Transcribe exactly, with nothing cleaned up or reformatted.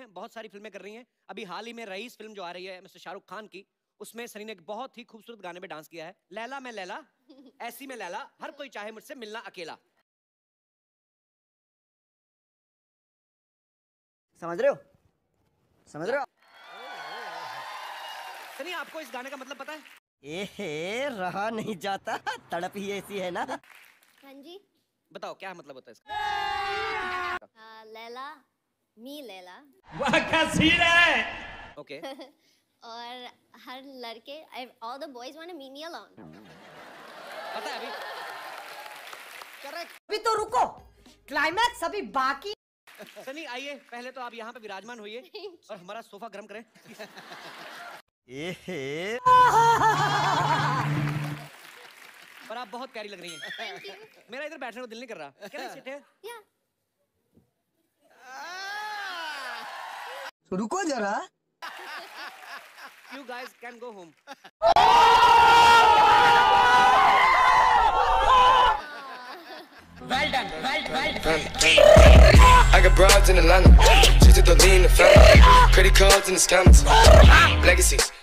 हैं, बहुत सारी फिल्में कर रही हैं। अभी हाल ही में रईस फिल्म जो आ रही है मिस्टर शाहरुख खान की, उसमें सनी ने एक बहुत ही खूबसूरत गाने पे डांस किया है, लैला मैं लैला ऐसी मैं लैला, हर कोई चाहे मुझसे मिलना अकेला। समझ रहे हो? समझ रहे हो? सनी, आपको इस गाने का मतलब पता है? एहे, रहा नहीं जाता, तड़प ही ऐसी है ना। हाँ जी, बताओ क्या मतलब होता है इसका? आ, लैला मी लैला। वाह क्या सीन है। ओके। और हर लड़के, all the boys want to meet me alone. पता है अभी? करेक्ट। अभी तो रुको, क्लाइमैक्स अभी बाकी। सनी आइए, पहले तो आप यहाँ पे विराजमान होइए और हमारा सोफा गर्म करें। एहे। पर आप बहुत प्यारी लग रही हैं। Thank you. मेरा इधर बैठने को दिल नहीं कर रहा। Can I sit here? Yeah. तो रुको जरा। You guys can go home. Well done, well, well done. I got broads in Atlanta, just to the lean, the family, credit cards and the scammers, legacies.